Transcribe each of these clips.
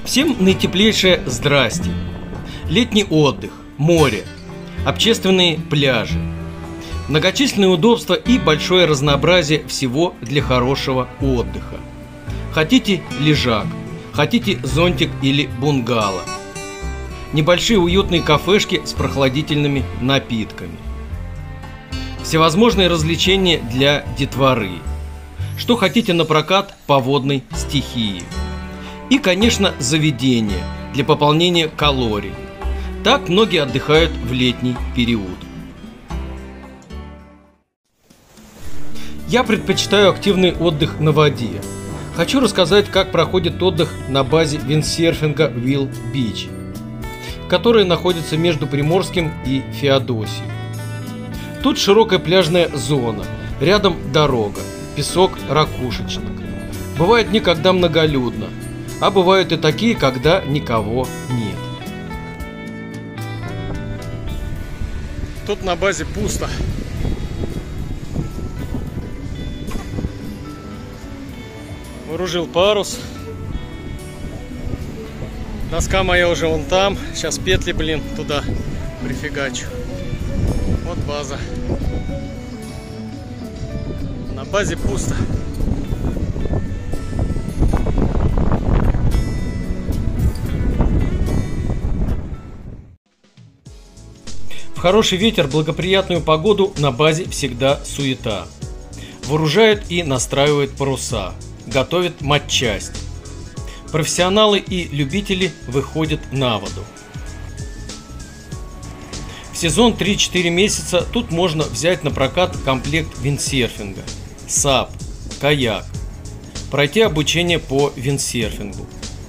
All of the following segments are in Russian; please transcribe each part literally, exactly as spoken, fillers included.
Всем наитеплейшее здрасте. Летний отдых, море, общественные пляжи, многочисленные удобства и большое разнообразие всего для хорошего отдыха. Хотите лежак, хотите зонтик или бунгало. Небольшие уютные кафешки с прохладительными напитками. Всевозможные развлечения для детворы. Что хотите на прокат по водной стихии. И, конечно, заведения для пополнения калорий. Так многие отдыхают в летний период. Я предпочитаю активный отдых на воде. Хочу рассказать, как проходит отдых на базе виндсерфинга Will Beach, которая находится между Приморским и Феодосией. Тут широкая пляжная зона, рядом дорога, песок ракушечник. Бывают дни, когда многолюдно, а бывают и такие, когда никого нет. Тут на базе пусто. Вооружил парус. Доска моя уже вон там. Сейчас петли, блин, туда прифигачу. Вот база. На базе пусто. В хороший ветер, благоприятную погоду на базе всегда суета. Вооружают и настраивают паруса. Готовят матчасть. Профессионалы и любители выходят на воду. В сезон три-четыре месяца тут можно взять на прокат комплект виндсерфинга, САП, каяк, пройти обучение по виндсерфингу.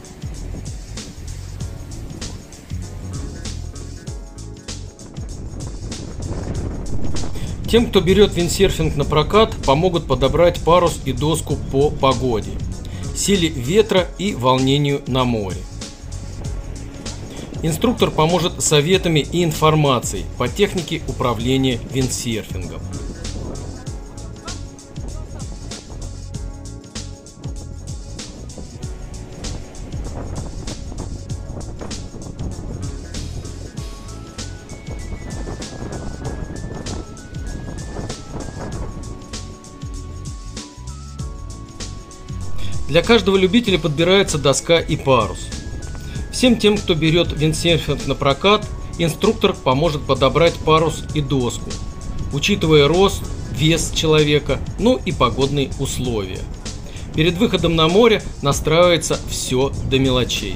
Тем, кто берет виндсерфинг на прокат, помогут подобрать парус и доску по погоде, силе ветра и волнению на море. Инструктор поможет советами и информацией по технике управления виндсерфингом. Для каждого любителя подбирается доска и парус. Всем тем, кто берет виндсерфинг на прокат, инструктор поможет подобрать парус и доску, учитывая рост, вес человека, ну и погодные условия. Перед выходом на море настраивается все до мелочей.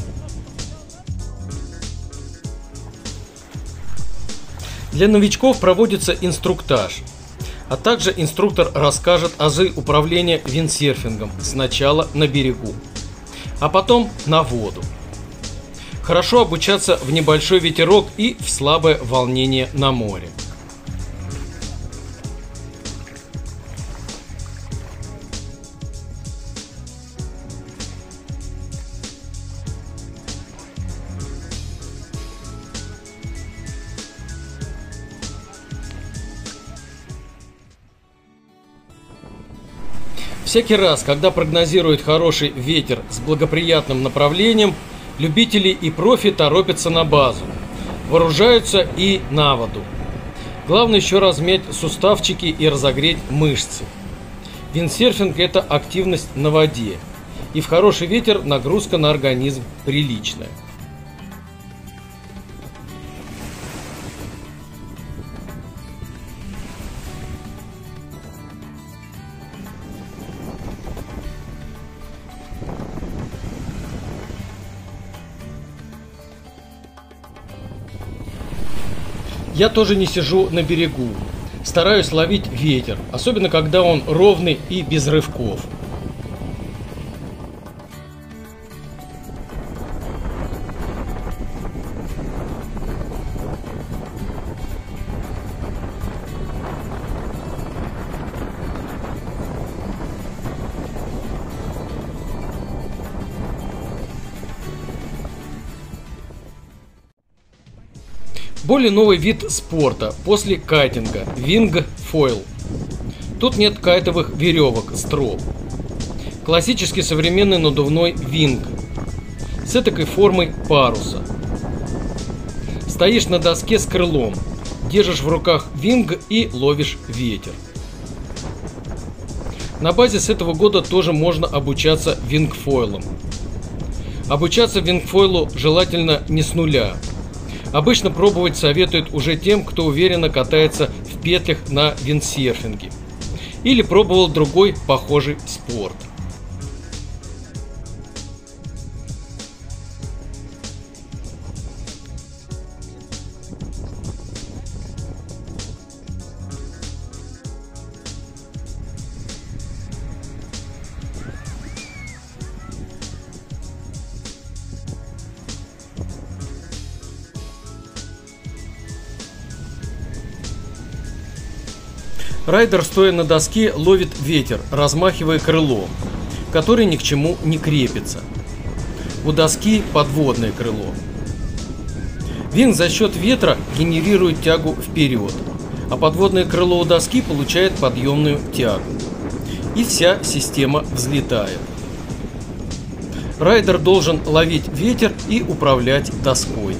Для новичков проводится инструктаж. А также инструктор расскажет азы управления виндсерфингом сначала на берегу, а потом на воду. Хорошо обучаться в небольшой ветерок и в слабое волнение на море. Всякий раз, когда прогнозируют хороший ветер с благоприятным направлением, любители и профи торопятся на базу, вооружаются и на воду. Главное еще размять суставчики и разогреть мышцы. Виндсерфинг – это активность на воде, и в хороший ветер нагрузка на организм приличная. Я тоже не сижу на берегу, стараюсь ловить ветер, особенно когда он ровный и без рывков. Более новый вид спорта после кайтинга – винг-фойл. Тут нет кайтовых веревок, строп. Классический современный надувной винг. с этакой формой паруса. Стоишь на доске с крылом, держишь в руках винг и ловишь ветер. На базе с этого года тоже можно обучаться вингфойлам. Обучаться вингфойлу желательно не с нуля. Обычно пробовать советуют уже тем, кто уверенно катается в петлях на виндсерфинге или пробовал другой похожий спорт. Райдер, стоя на доске, ловит ветер, размахивая крылом, который ни к чему не крепится. У доски подводное крыло. Винг за счет ветра генерирует тягу вперед, а подводное крыло у доски получает подъемную тягу. И вся система взлетает. Райдер должен ловить ветер и управлять доской.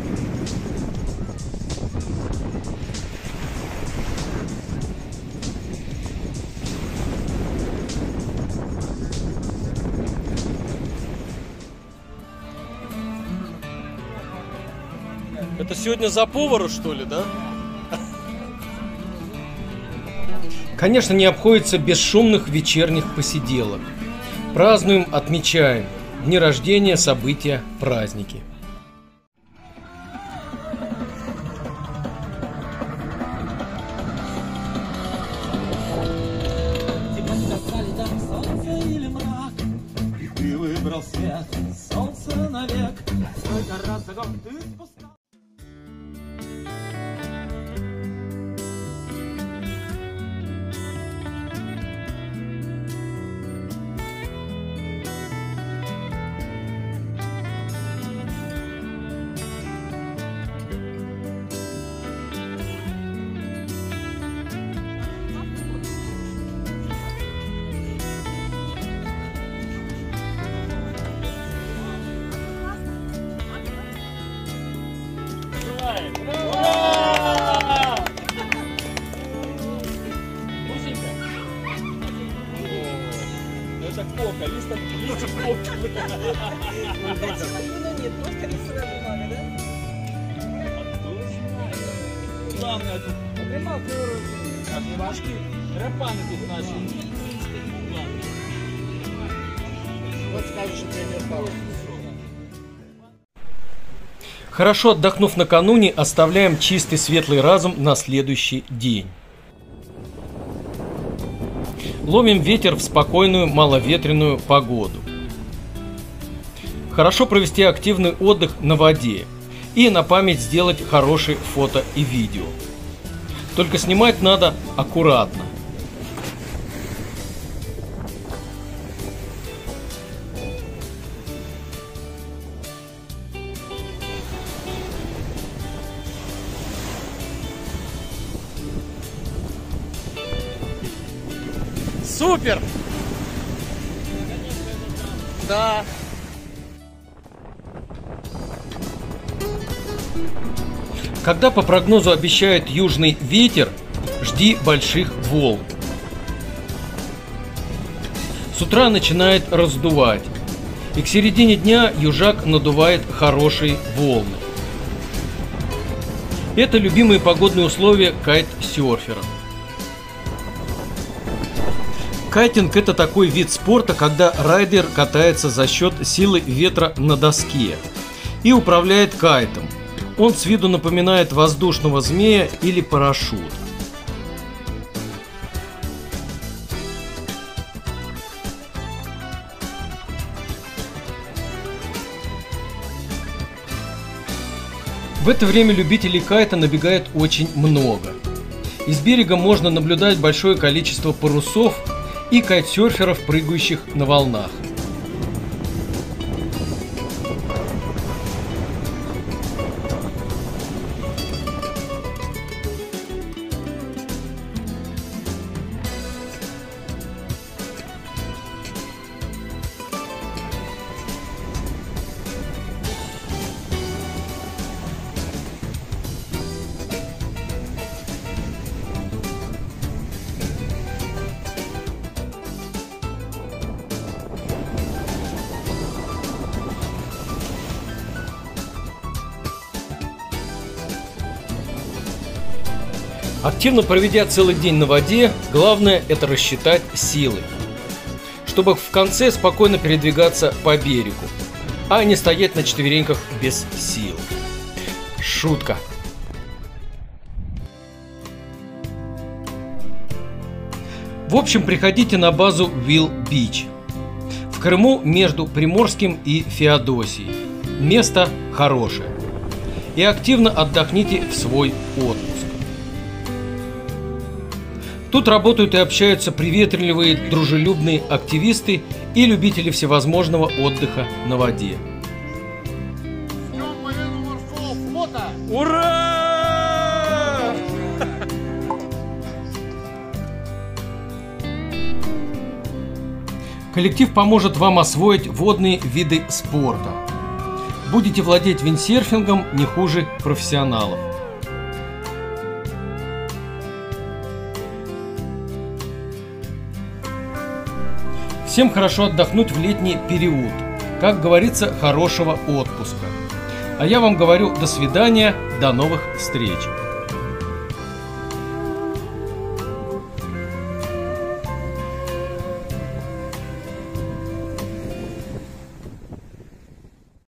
Это сегодня за повара, что ли, да? Конечно, не обходится без шумных вечерних посиделок. Празднуем, отмечаем дни рождения, события, праздники. Тебя сказали, там солнце или мрак, и ты выбрал свет, солнце навек. Сколько раз огонь ты спускал. Ура! Бусинка? Это кока, лист от кока. Нет, просто рисовая бумага, да? Главное тут отмашки, рапаны тут наши. Вот скажешь, например, паузу. Хорошо отдохнув накануне, оставляем чистый светлый разум на следующий день. Ловим ветер в спокойную маловетренную погоду. Хорошо провести активный отдых на воде и на память сделать хорошие фото и видео. Только снимать надо аккуратно. Супер! Да. Когда по прогнозу обещают южный ветер, жди больших волн. С утра начинает раздувать, и к середине дня южак надувает хорошие волны. Это любимые погодные условия кайт-серферов. Кайтинг – это такой вид спорта, когда райдер катается за счет силы ветра на доске и управляет кайтом. Он с виду напоминает воздушного змея или парашют. В это время любителей кайта набегает очень много. Из берега можно наблюдать большое количество парусов и кайтсерферов, прыгающих на волнах. Активно проведя целый день на воде, главное это рассчитать силы, чтобы в конце спокойно передвигаться по берегу, а не стоять на четвереньках без сил. Шутка. В общем, приходите на базу Will Beach в Крыму между Приморским и Феодосией. Место хорошее. И активно отдохните в свой отпуск. Тут работают и общаются приветливые, дружелюбные активисты и любители всевозможного отдыха на воде. Ждем военно-морского флота. Ура! Коллектив поможет вам освоить водные виды спорта. Будете владеть виндсерфингом не хуже профессионалов. Всем хорошо отдохнуть в летний период. Как говорится, хорошего отпуска. А я вам говорю до свидания, до новых встреч.